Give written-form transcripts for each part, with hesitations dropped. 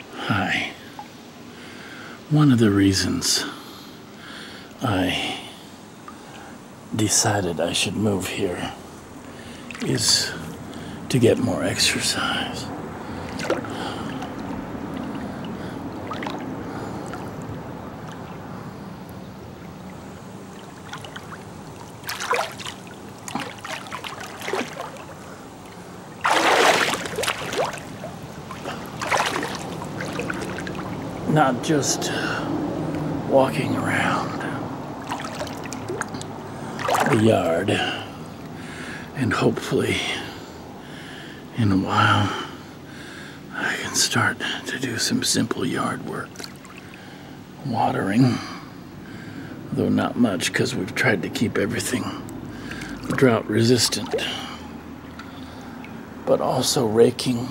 Hi. One of the reasons I decided I should move here is to get more exercise. Not just walking around the yard, and hopefully in a while I can start to do some simple yard work. Watering, though not much because we've tried to keep everything drought resistant, but also raking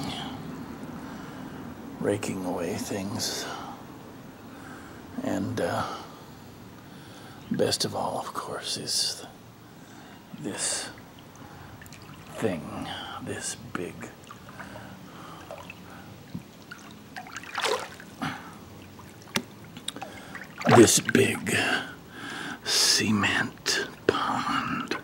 away things. And best of all, of course, is this thing, this big cement pond.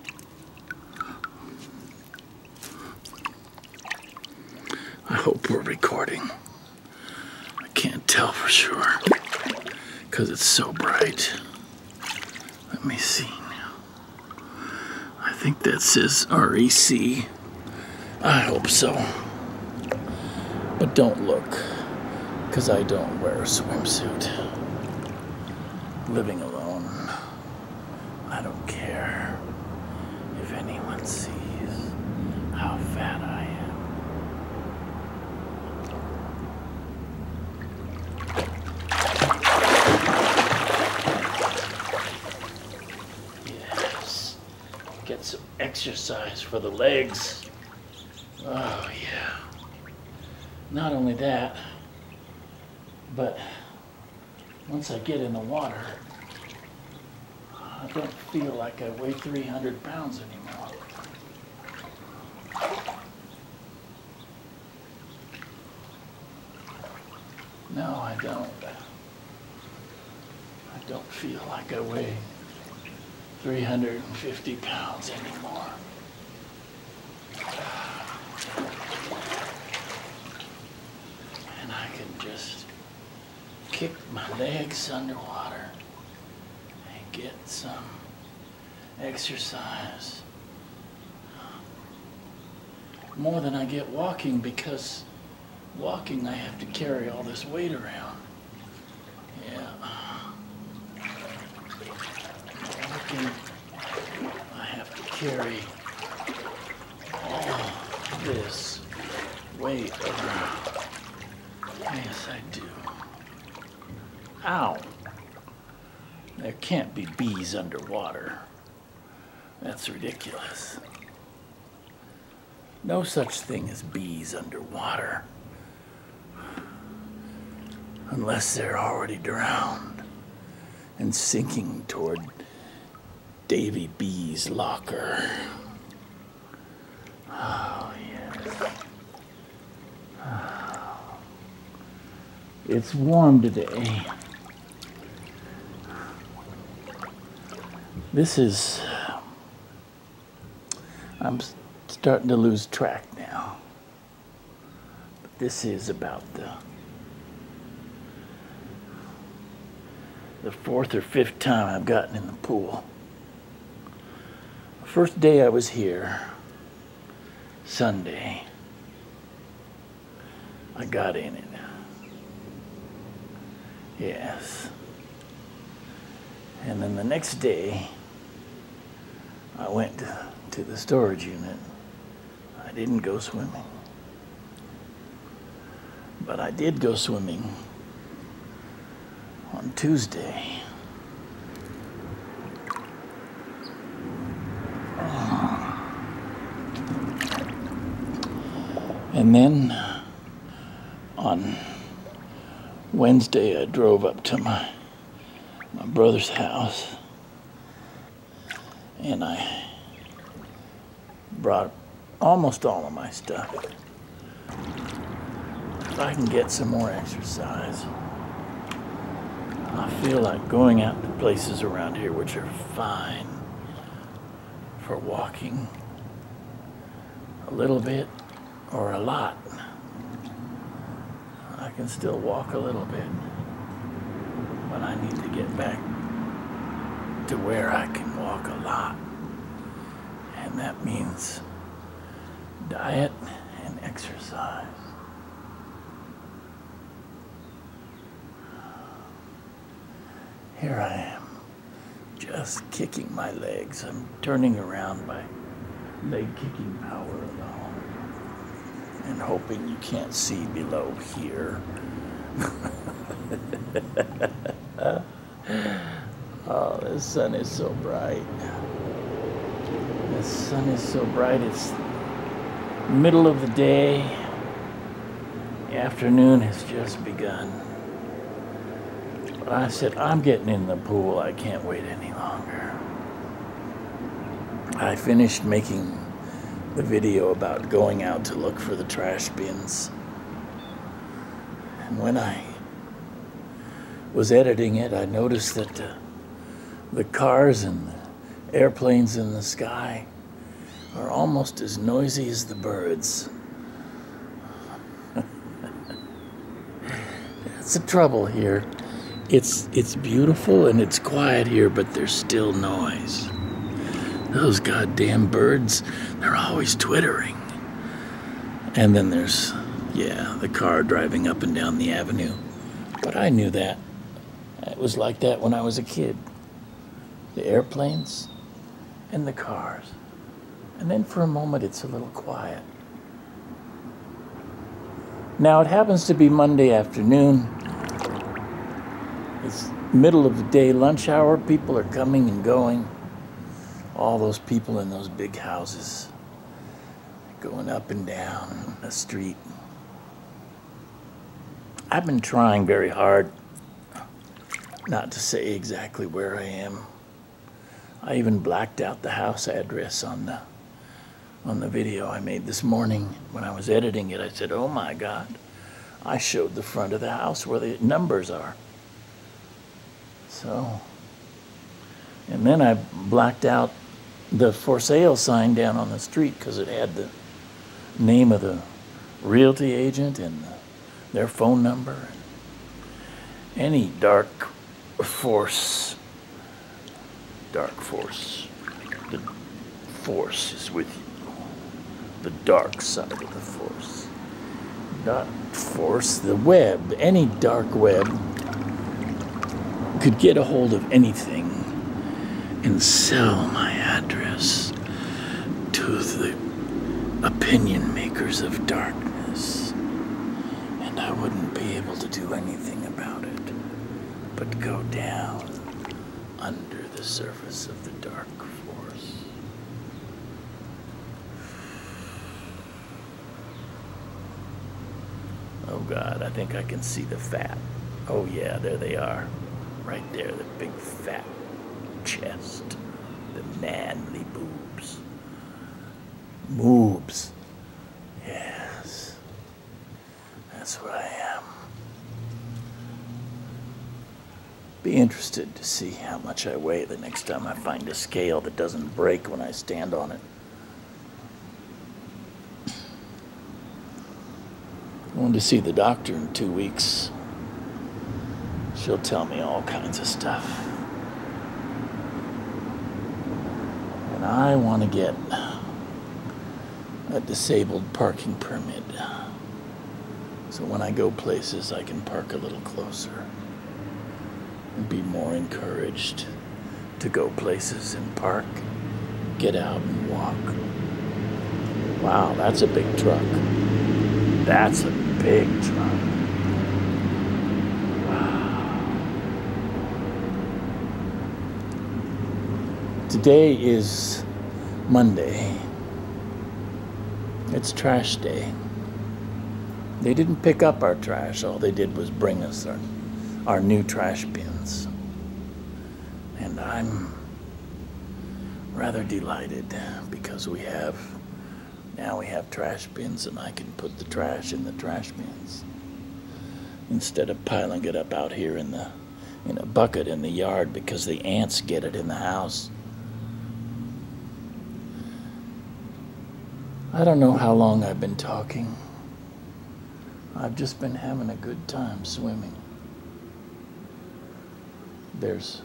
I hope we're recording. I can't tell for sure because it's so bright. Let me see now. I think that says REC. I hope so. But don't look, because I don't wear a swimsuit. Living alone, I don't care if anyone sees how fat I am. Yes, get some exercise for the legs. Oh yeah. Not only that, but once I get in the water, I don't feel like I weigh 300 pounds anymore. No, I don't. I don't feel like I weigh 350 pounds anymore. And I can just kick my legs underwater and get some exercise. More than I get walking, because walking I have to carry all this weight around. Yeah. Walking I have to carry all this weight around. Yes, I do. Ow! There can't be bees underwater. That's ridiculous. No such thing as bees underwater. Unless they're already drowned and sinking toward Davy B's locker. Oh, yes. It's warm today. I'm starting to lose track now. But this is about the fourth or fifth time I've gotten in the pool. The first day I was here, Sunday, I got in it. Yes. And then the next day, I went to the storage unit. I didn't go swimming. But I did go swimming on Tuesday. And then on Wednesday, I drove up to my brother's house, and I brought almost all of my stuff. I can get some more exercise. I feel like going out to places around here which are fine for walking a little bit or a lot. I can still walk a little bit, but I need to get back to where I can walk a lot. And that means diet and exercise. Here I am, just kicking my legs. I'm turning around by leg kicking power alone and hoping you can't see below here. Oh, the sun is so bright. The sun is so bright. It's middle of the day. The afternoon has just begun. But I said, I'm getting in the pool. I can't wait any longer. I finished making the video about going out to look for the trash bins. And when I was editing it, I noticed that the cars and the airplanes in the sky are almost as noisy as the birds. That's the trouble here. It's beautiful and it's quiet here, but there's still noise. Those goddamn birds, they're always twittering. And then there's, yeah, the car driving up and down the avenue. But I knew that. It was like that when I was a kid. The airplanes and the cars. And then for a moment it's a little quiet. Now it happens to be Monday afternoon. It's middle of the day, lunch hour. People are coming and going. All those people in those big houses going up and down the street. I've been trying very hard not to say exactly where I am. I even blacked out the house address on the video I made this morning. When I was editing it, I said, oh my God, I showed the front of the house where the numbers are. So, and then I blacked out the for sale sign down on the street because it had the name of the realty agent and their phone number. Any dark force, the force is with you. The dark side of the force. Dark force, the web, any dark web could get a hold of anything and sell my address to the opinion makers of darkness. And I wouldn't be able to do anything about it but go down under the surface of the dark force. Oh God, I think I can see the fat. Oh yeah, there they are. Right there, the big fat chest. The manly boobs. Moobs. Yes. That's what I am. Be interested to see how much I weigh the next time I find a scale that doesn't break when I stand on it. Going to see the doctor in 2 weeks. She'll tell me all kinds of stuff. And I want to get a disabled parking permit. So when I go places, I can park a little closer and be more encouraged to go places and park, get out and walk. Wow, that's a big truck. That's a big truck. Today is Monday. It's trash day. They didn't pick up our trash. All they did was bring us our new trash bins. And I'm rather delighted because now we have trash bins and I can put the trash in the trash bins. instead of piling it up out here in a bucket in the yard because the ants get it in the house. I don't know how long I've been talking. I've just been having a good time swimming. There's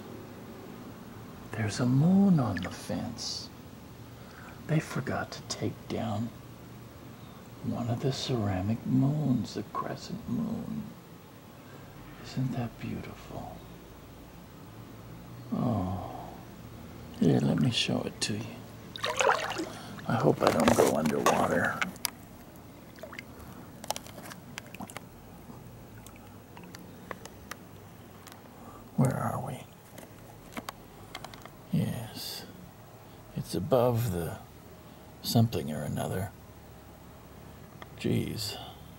a moon on the fence. They forgot to take down one of the ceramic moons, the crescent moon. Isn't that beautiful? Oh, here, let me show it to you. I hope I don't go underwater. Where are we? Yes, it's above the something or another. Geez.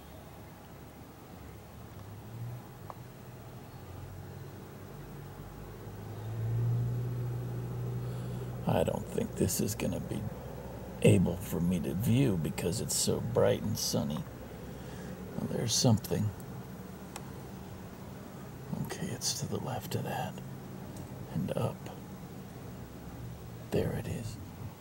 I don't think this is going to be able for me to view because it's so bright and sunny. Well, there's something. Okay, it's to the left of that and up. There it is.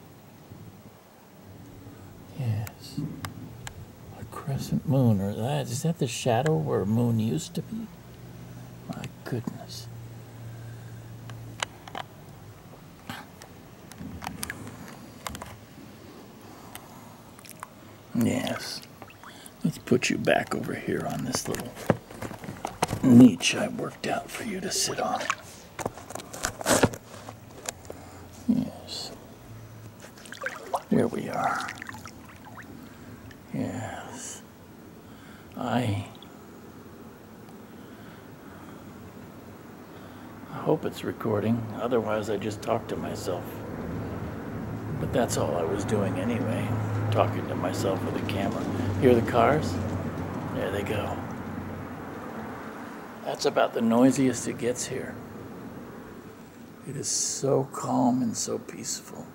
Yes. A crescent moon, or that, is that the shadow where a moon used to be? My goodness. Yes. Let's put you back over here on this little niche I worked out for you to sit on. Yes. Here we are. Yes. I hope it's recording, otherwise I just talk to myself. But that's all I was doing anyway, talking to myself with a camera. Hear the cars? There they go. That's about the noisiest it gets here. It is so calm and so peaceful.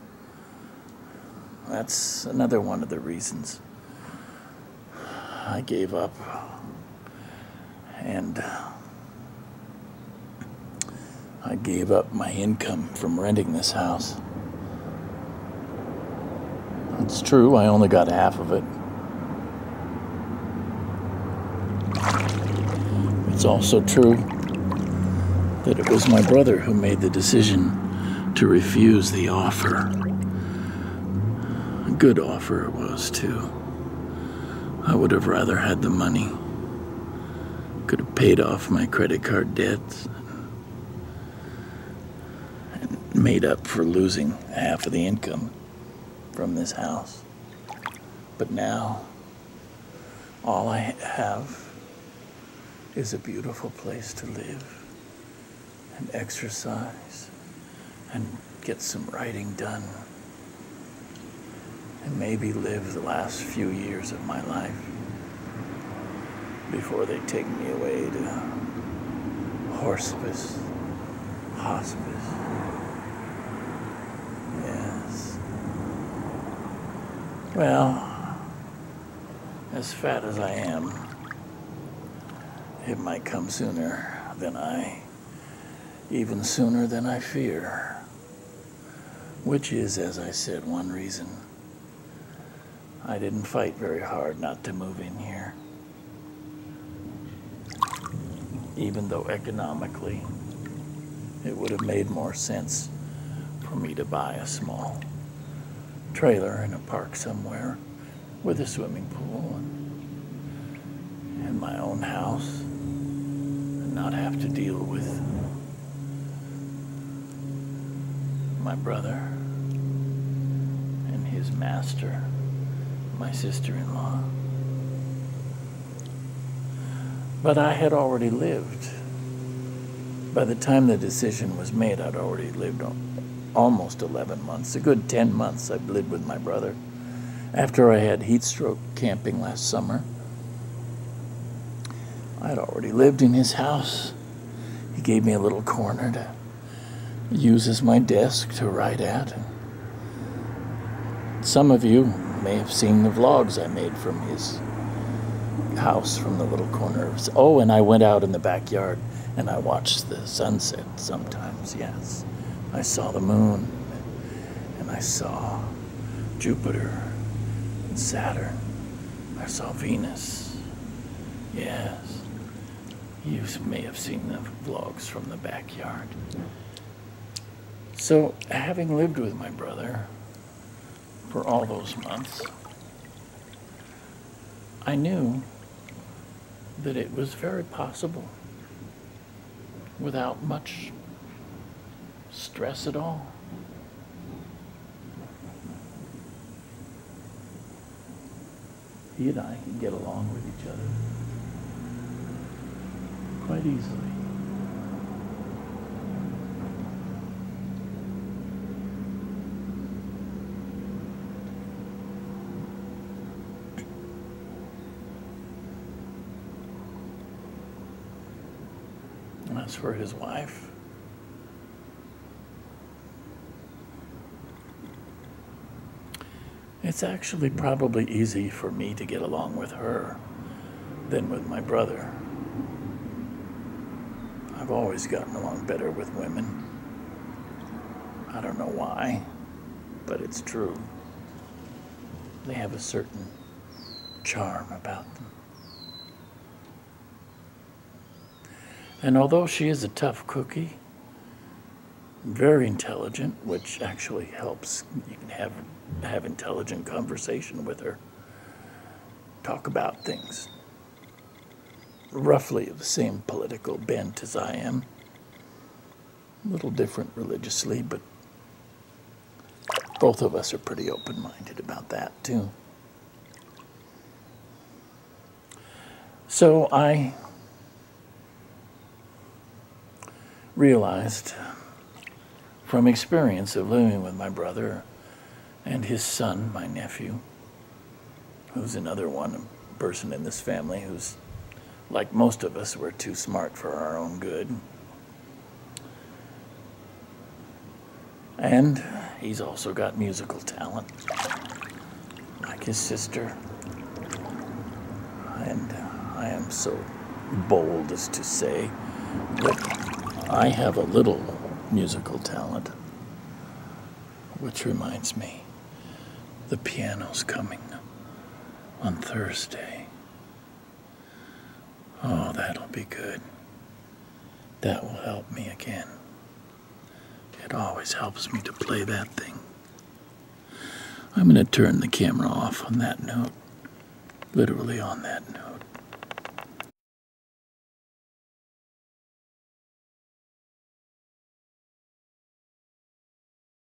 That's another one of the reasons I gave up. And I gave up my income from renting this house. It's true, I only got half of it. It's also true that it was my brother who made the decision to refuse the offer. A good offer it was, too. I would have rather had the money. Could have paid off my credit card debts and made up for losing half of the income from this house. But now, all I have is a beautiful place to live and exercise and get some writing done and maybe live the last few years of my life before they take me away to hospice. Yes. Well, as fat as I am, it might come sooner than even sooner than I fear. Which is, as I said, one reason I didn't fight very hard not to move in here. Even though economically, it would have made more sense for me to buy a small trailer in a park somewhere with a swimming pool and my own house, and not have to deal with my brother and his master, my sister-in-law. But I had already lived. By the time the decision was made, I'd already lived almost 11 months. A good 10 months I'd lived with my brother. After I had heat stroke camping last summer, I'd already lived in his house. He gave me a little corner to use as my desk to write at. Some of you may have seen the vlogs I made from house from the little corner. Oh, and I went out in the backyard and I watched the sunset sometimes, yes. I saw the moon and I saw Jupiter and Saturn. I saw Venus. Yes. You may have seen the vlogs from the backyard. So, having lived with my brother for all those months, I knew that it was very possible, without much stress at all, he and I can get along with each other quite easily. As for his wife, it's actually probably easy for me to get along with her than with my brother. I've always gotten along better with women. I don't know why, but it's true. They have a certain charm about them. And although she is a tough cookie, very intelligent, which actually helps, you can have intelligent conversation with her, talk about things roughly of the same political bent as I am, a little different religiously, but both of us are pretty open-minded about that too. So I realized from experience of living with my brother and his son, my nephew, who's another person in this family who's, like most of us, we're too smart for our own good. And he's also got musical talent, like his sister. And I am so bold as to say that I have a little musical talent, which reminds me, the piano's coming on Thursday. Oh, that'll be good. That will help me again. It always helps me to play that thing. I'm going to turn the camera off on that note, literally on that note.